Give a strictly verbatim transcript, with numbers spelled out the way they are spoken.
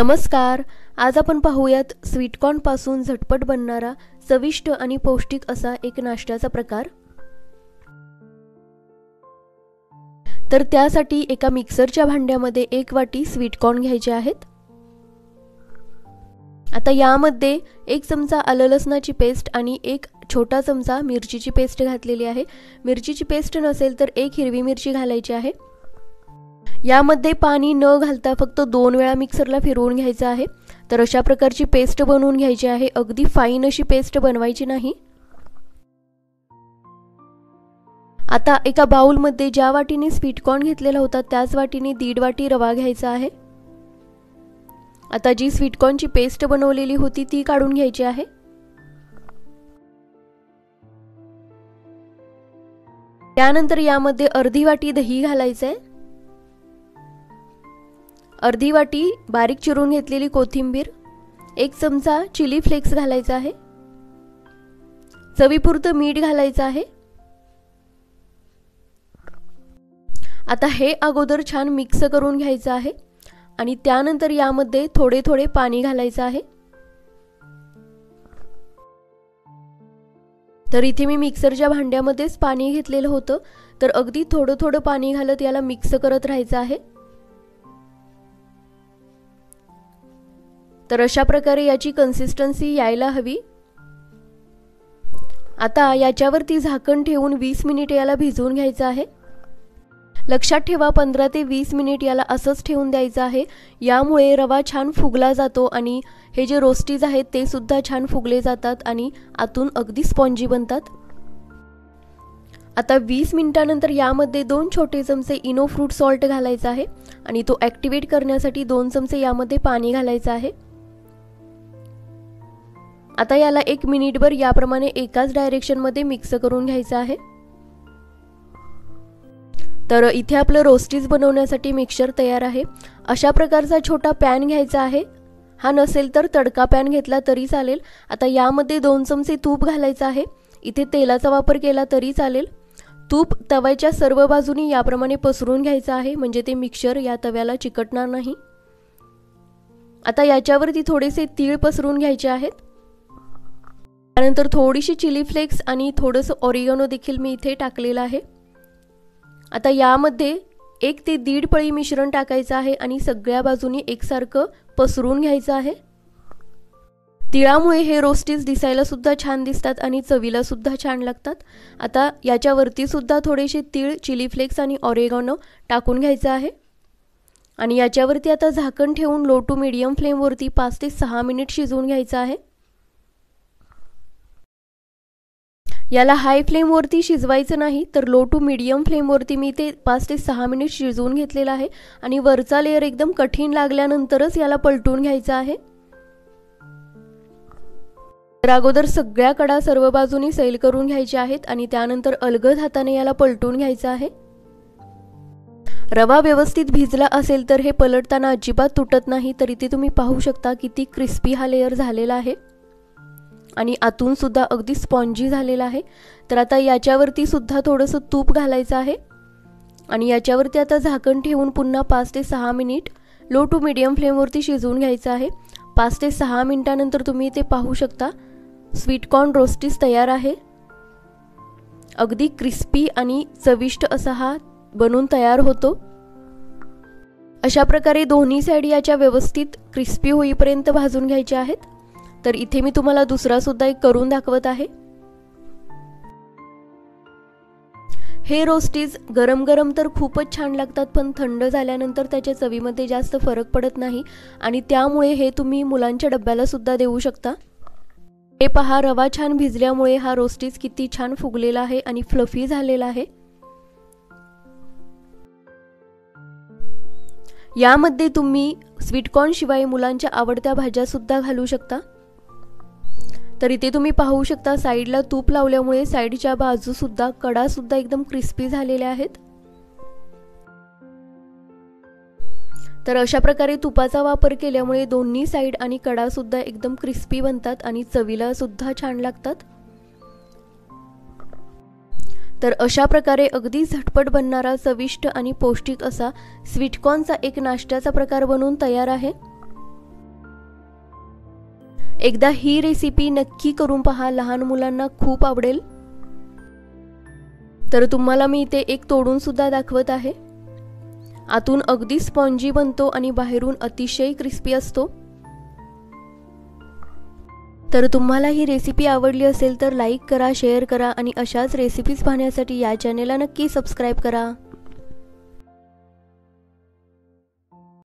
नमस्कार. आज आपण पाहूयात स्वीटकॉर्न पासून झटपट बनणारा चविष्ट आणि पौष्टिक असा एक नाश्त्याचा प्रकार. तर त्यासाठी एका मिक्सरच्या भांड्यामध्ये एक वाटी स्वीटकॉर्न घ्यायचे आहेत. आता यामध्ये एक चमचा आलं लसणाची पेस्ट आणि एक छोटा चमचा मिरचीची पेस्ट घातलेली आहे. मिरचीची पेस्ट नसेल तर एक हिरवी मिरची घालायची आहे. यामध्ये पाणी न घालता फक्त दोन वेळा मिक्सरला फिरवून घ्यायचं आहे. तर अशा प्रकारची पेस्ट बनवून घ्यायची आहे. अगदी फाईन अशी पेस्ट बनवायची नाही. आता एका बाउलमध्ये ज्या वाटीने स्वीटकॉर्न घेतलेला होता त्याच वाटीने दीड वाटी रवा घ्यायचा आहे. आता जी स्वीटकॉर्नची पेस्ट बनवलेली होती ती काढून घ्यायची आहे. त्यानंतर यामध्ये अर्धी वाटी दही घालायचं आहे. अर्धी वाटी बारीक चिरून घेतलेली कोथिंबीर, एक चमचा चिली फ्लेक्स घालायचा आहे. चवीपुरतं मीठ घालायचं आहे. आता हे अगोदर छान मिक्स करून घ्यायचं आहे आणि त्यानंतर यामध्ये थोडे थोडे पाणी घालायचं आहे. तर इथे मी मिक्सरच्या भांड्यामध्येच पाणी घेतलेलं होतं. तर अगदी थोडं थोडं पाणी घालत याला मिक्स करत राहायचं आहे. तर अशा प्रकारे याची कन्सिस्टन्सी यायला हवी. आता याच्यावरती झाकण ठेवून वीस मिनिट याला भिजवून घ्यायचं आहे. लक्षात ठेवा पंधरा ते वीस मिनिट याला असंच ठेवून द्यायचं आहे. यामुळे रवा छान फुगला जातो आणि हे जे रोस्टीज आहेत ते सुद्धा छान फुगले जातात आणि आतून अगदी स्पॉन्जी बनतात. आता वीस मिनिटानंतर यामध्ये दोन छोटे चमचे इनो फ्रूट सॉल्ट घालायचा आहे आणि तो ॲक्टिवेट करण्यासाठी दोन चमचे यामध्ये पाणी घालायचं आहे. आता याला एक मिनिटभर याप्रमाणे एकाच डायरेक्शनमध्ये मिक्स करून घ्यायचं आहे. तर इथे आपलं रोस्टीज बनवण्यासाठी मिक्सचर तयार आहे. अशा प्रकारचा छोटा पॅन घ्यायचा आहे. हा नसेल तर तडका पॅन घेतला तरी चालेल. आता यामध्ये दोन चमचे तूप घालायचं आहे. इथे तेलाचा वापर केला तरी चालेल. तूप तव्याच्या सर्व बाजूनी याप्रमाणे पसरून घ्यायचं आहे म्हणजे ते मिक्सचर या तव्याला चिकटणार नाही. आता याच्यावरती थोडेसे तीळ पसरून घ्यायचे आहेत. त्यानंतर थोडीशी चिली फ्लेक्स आणि थोडंसं ऑरिगॅनो देखील मी इथे टाकलेलं आहे. आता यामध्ये एक ते दीड पळी मिश्रण टाकायचं आहे आणि सगळ्या बाजूनी एकसारखं पसरून घ्यायचं आहे. तिळामुळे हे रोस्टीज दिसायला सुद्धा छान दिसतात आणि चवीला सुद्धा छान लागतात. आता याच्यावरती सुद्धा थोडेसे तीळ, चिली फ्लेक्स आणि ऑरिगॅनो टाकून घ्यायचं आहे आणि याच्यावरती आता झाकण ठेवून लो टू मीडियम फ्लेमवरती पाच ते सहा मिनिट शिजवून घ्यायचं आहे. याला हाय फ्लेमवरती शिजवायचं नाही तर लो टू मीडियम फ्लेमवरती मी ते पाच ते सहा मिनिट शिजवून घेतलेलं आहे आणि वरचा लेअर एकदम कठीण लागल्यानंतरच याला पलटून घ्यायचं आहे. तर अगोदर सगळ्या कडा सर्व बाजूनी सैल करून घ्यायच्या आहेत आणि त्यानंतर अलगद हाताने याला पलटून घ्यायचं आहे. रवा व्यवस्थित भिजला असेल तर हे पलटताना अजिबात तुटत नाही. तर इथे तुम्ही पाहू शकता किती क्रिस्पी हा लेअर झालेला आहे आणि आतून सुद्धा अगदी स्पॉन्जी झालेला आहे. तर आता याच्यावरती सुद्धा थोडंसं तूप घालायचं आहे आणि याच्यावरती आता झाकण ठेवून पुन्हा पाच ते सहा मिनिट लो टू मीडियम फ्लेमवरती शिजवून घ्यायचं आहे. पाच ते सहा मिनिटानंतर तुम्ही ते पाहू शकता स्वीटकॉर्न रोस्टीज तयार आहे. अगदी क्रिस्पी आणि चविष्ट असा हा बनून तयार होतो. अशा प्रकारे दोन्ही साईड याच्या व्यवस्थित क्रिस्पी होईपर्यंत भाजून घ्यायचे आहेत. तर इथे मी तुम्हाला दुसरा सुद्धा एक करून दाखवत आहे. हे रोस्टीज गरम गरम तर खूपच छान लागतात पण थंड झाल्यानंतर त्याच्या चवीमध्ये जास्त फरक पडत नाही आणि त्यामुळे हे तुम्ही मुलांच्या डब्याला सुद्धा देऊ शकता. हे पहा रवा छान भिजल्यामुळे हा रोस्टीज किती छान फुगलेला आहे आणि फ्लफी झालेला आहे. यामध्ये तुम्ही स्वीटकॉर्न शिवाय मुलांच्या आवडत्या भाज्या सुद्धा घालू शकता. तर इथे तुम्ही पाहू शकता साईडला तूप लावल्यामुळे साईडच्या बाजू सुद्धा कडा सुद्धा एकदम क्रिस्पी झालेल्या आहेत. तर अशा प्रकारे तुपाचा वापर केल्यामुळे दोन्ही साईड आणि कडा सुद्धा एकदम क्रिस्पी बनतात आणि चवीला सुद्धा छान लागतात. तर अशा प्रकारे अगदी झटपट बनणारा चविष्ट आणि पौष्टिक असा स्वीटकॉर्नचा एक नाश्त्याचा प्रकार बनवून तयार आहे. एकदा ही रेसिपी नक्की करून पहा, लहान मुलांना खूप आवडेल। तर तुम्हाला मी इथे एक तोडून सुद्धा दाखवत आहे। आतून अगदी स्पॉन्जी बनतो आणि बाहेरून अतिशय क्रिस्पी असतो। तर तुम्हाला ही रेसिपी आवडली असेल तर लाईक करा, शेअर करा आणि अशाच रेसिपीज पाहण्यासाठी या चॅनेलला नक्की सबस्क्राईब करा।